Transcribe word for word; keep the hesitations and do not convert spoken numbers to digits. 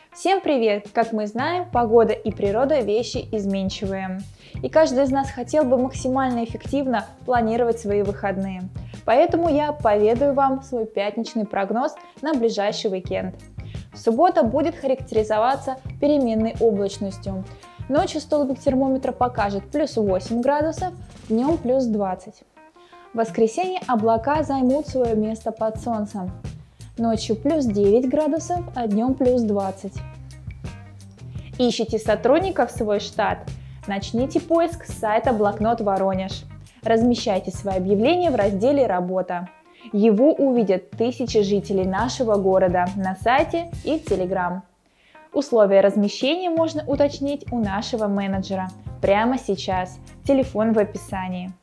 Всем привет! Как мы знаем, погода и природа – вещи изменчивые. И каждый из нас хотел бы максимально эффективно планировать свои выходные. Поэтому я поведаю вам свой пятничный прогноз на ближайший уикенд. Суббота будет характеризоваться переменной облачностью. Ночью столбик термометра покажет плюс восемь градусов, днем плюс двадцать. В воскресенье облака займут свое место под солнцем. Ночью плюс девять градусов, а днем плюс двадцать. Ищите сотрудников в свой штат? Начните поиск с сайта Блокнот Воронеж. Размещайте свои объявления в разделе «Работа». Его увидят тысячи жителей нашего города на сайте и в Telegram. Условия размещения можно уточнить у нашего менеджера прямо сейчас. Телефон в описании.